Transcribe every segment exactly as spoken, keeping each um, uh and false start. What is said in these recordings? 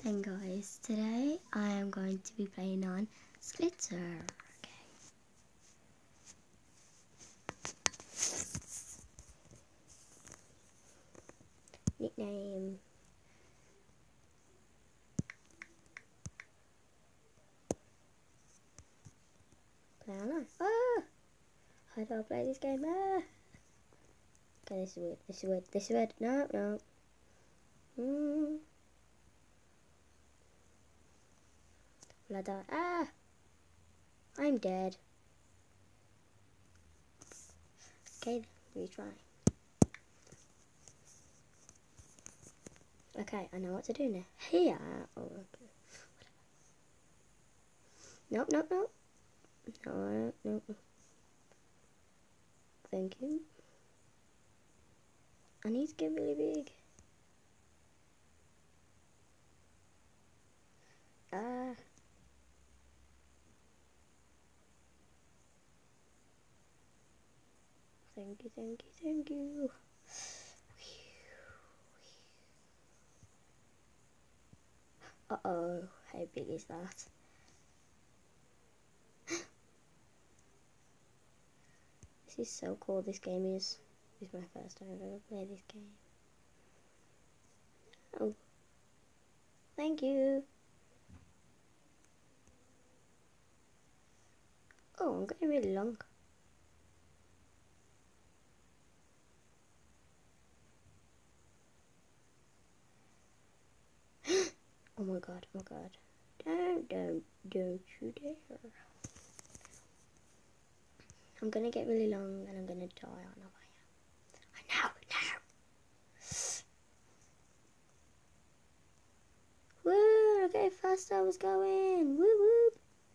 Then guys, today I am going to be playing on Splitter. Okay. Nickname. Play online. Ah! How do I play this game? Ah! Okay, this is weird. This is weird. This is weird. No, no. Hmm. Will I die? Ah! I'm dead. Okay, retry. Okay, I know what to do now. Here. Oh, okay. Nope, nope, nope. No, nope. Thank you. I need to get really big. Ah. Thank you, thank you, thank you. Uh-oh, how big is that? This is so cool, this game is. This is my first time I've ever played this game. Oh. Thank you. Oh, I'm getting really long. Oh my god, oh my god. Don't, don't, don't you dare. I'm gonna get really long and I'm gonna die. I know I am. I know, I know. Woo, look how fast I was going. Woo woo.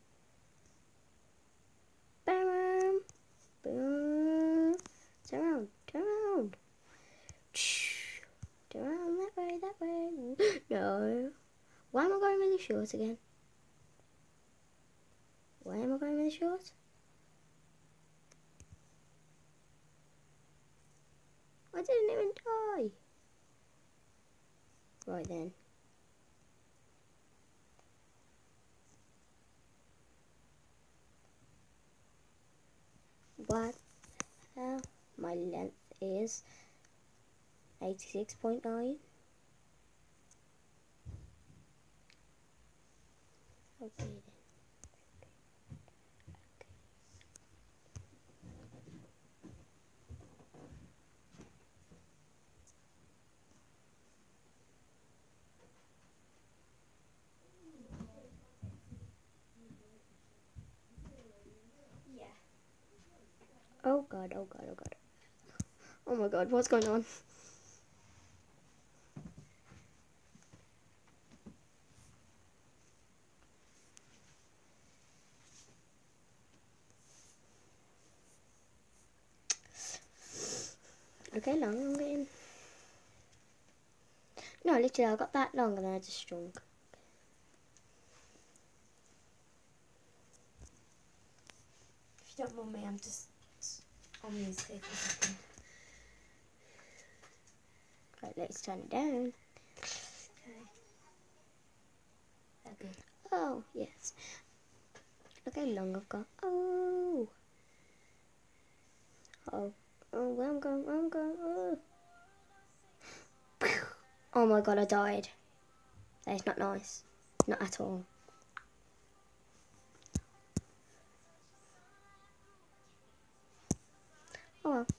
Bam, bam. Turn around, turn around. Turn around that way, that way. No. Why am I going really short again? Why am I going really short? I didn't even die. Right then. What the hell? My length is eighty-six point nine. Okay then. Yeah. Oh god, oh god, oh god. Oh my god, what's going on? Okay, long, I'm getting... No, literally, I got that long and then I just shrunk. If you don't mind me, I'm just on music for a second. Right, let's turn it down. Okay. Okay. Oh, yes. Look how long I've got. Oh. Oh. Oh, where I'm going, where I'm going. Oh. Oh my god, I died. That is not nice. Not at all. Oh well.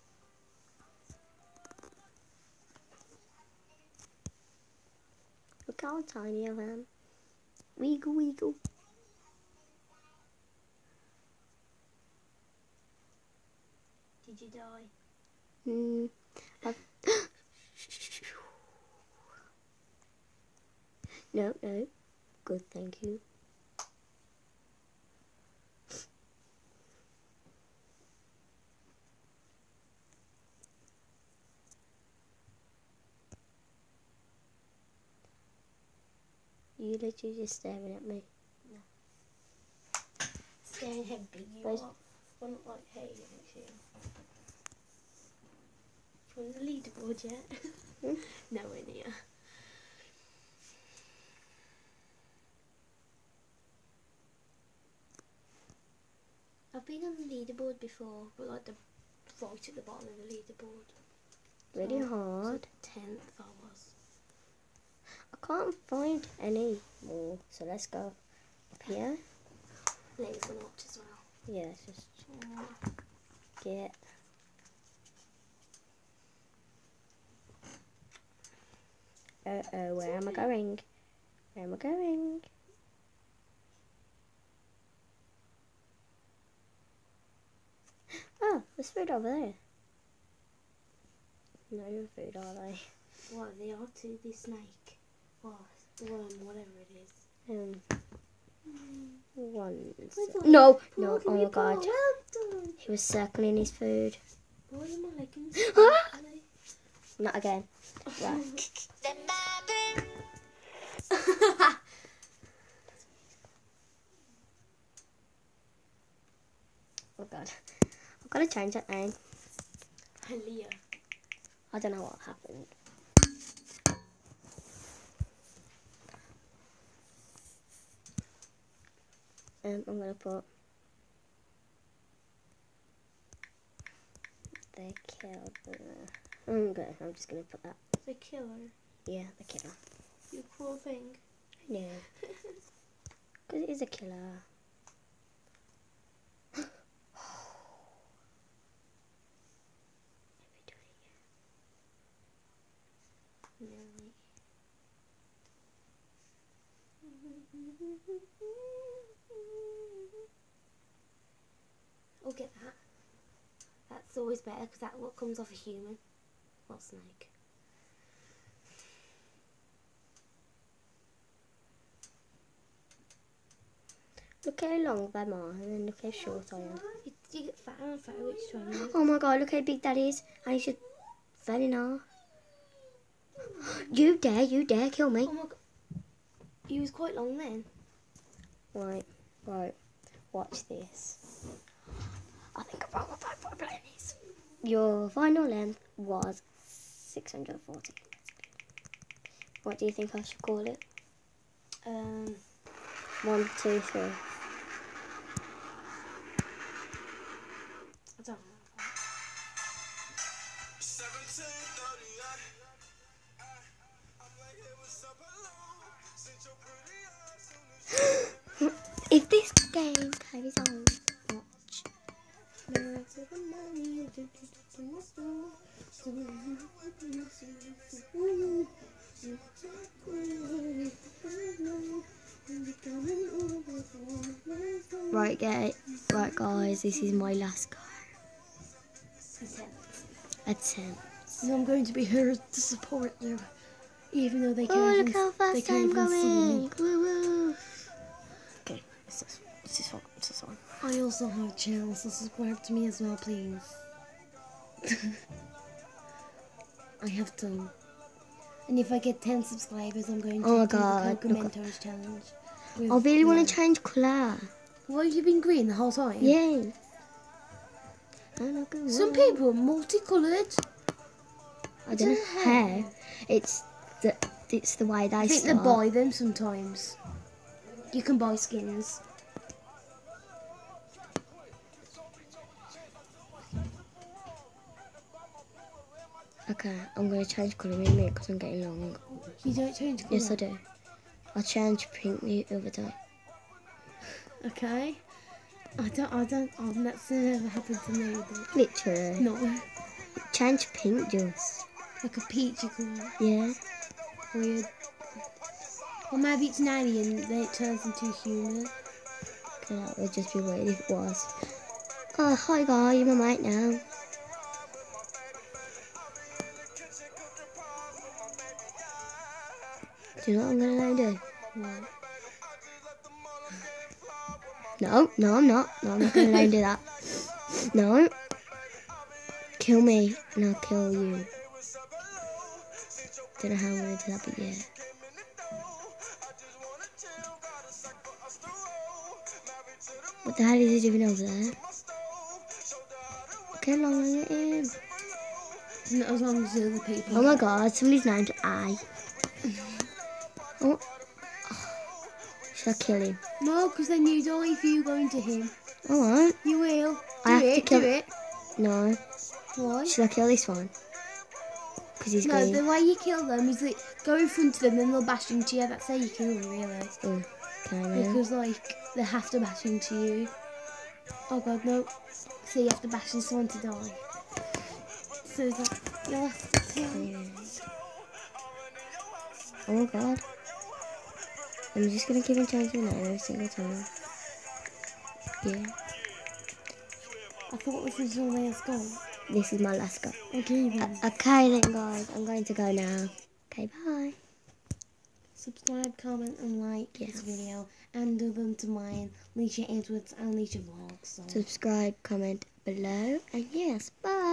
Look how tiny I am. Wiggle, wiggle. Did you die? Hmm. I've... No, no. Good, thank you. You literally just staring at me. No. Staring how big you Where's... are. Wouldn't like hey you. From the leaderboard yet? Hmm? Nowhere near. been on the leaderboard before, but like the right at the bottom of the leaderboard. Really So- hard. So tenth I was. I can't find any more, so let's go up here. Legs went up as well. Yeah, let's just Oh. get. Uh oh, where am I going? Where am I going? Oh, there's food over there. No food, are they? Well, they are too, the snake. Well, worm, whatever it is. Um, one. Where's that? No, Paul, no, give oh me a my god. paw. Well done. He was circling his food. Why are my leggings? Not again. Right. Oh god. I've got to change that name. Leah. I don't know what happened. Um, I'm gonna put the killer. Okay, I'm just gonna put that. The killer. Yeah, the killer. You poor thing. I know. Because it is a killer. Nearly. I'll get that. That's always better because that's what comes off a human. Or snake. Look how long them are, and then look how short I am. You, you get fatter and fatter each time. Oh my god, look how big that is. And he's just falling off. You dare, you dare kill me. Oh my god. He was quite long then. Right, right. Watch this. I think I wrote what my problem is. Your final length was six hundred forty. What do you think I should call it? Um, One, two, three. I don't know. If this game carries on, watch. Right, guys. Right, guys. This is my last go. Attempt. So I'm going to be here to support you, even though they can't Oh, even, look how they fast can't I'm even see me. going. Woo woo. Okay, what's this? What's this one? What's this one? I also have a channel, so subscribe to me as well, please. I have to. And if I get ten subscribers, I'm going to Oh my do God, the look Coco Mentos challenge. with I really want Leah. to change colour. Why have you been green the whole time? Yeah. I look at Some what? people are multicoloured. I don't know how. It's the it's the way they I think they start. buy them sometimes. You can buy skins. Okay, I'm gonna change colour in a minute because I'm getting long. You don't change colour. Yes, I do. I changed pink the other day. Okay. I don't. I don't. Oh, that's never happened to me. But Literally. no, Change pink just. like a peachy colour. Yeah. Weird. Or maybe it's an alien. Then it turns into human. Okay, that would just be weird if it was. Oh, hi guy, you're my mate now. Do you know what I'm gonna let him do? What? No, no, I'm not. No, I'm not gonna let him do that. No. Kill me, and I'll kill you. Don't know how I'm gonna do that, but yeah. What the hell is he doing over there? Look how long I get him. Not as long as the other people. Oh my god, somebody's named I. Oh. Should I kill him? No, because then you die if you go into him. I won't. You will. Do I have it, to kill do it. No. Why? Should I kill this one? Because he's No, green. the way you kill them is like go in front of them, then they'll bash into you. That's how you kill them, really. Oh, okay then. Because like they have to bash into you. Oh god, no. So you have to bash into someone to die. So it's like you'll have to kill. Oh god. I'm just gonna keep on changing the name every single time. Yeah. I thought this was your last goal. This is my last go. Okay then. Okay then guys, I'm going to go now. Okay, bye. Subscribe, comment and like Yeah. this video and do them to mine, Leisha Edwards and Leisha Vlogs. So. Subscribe, comment below, and yes, bye.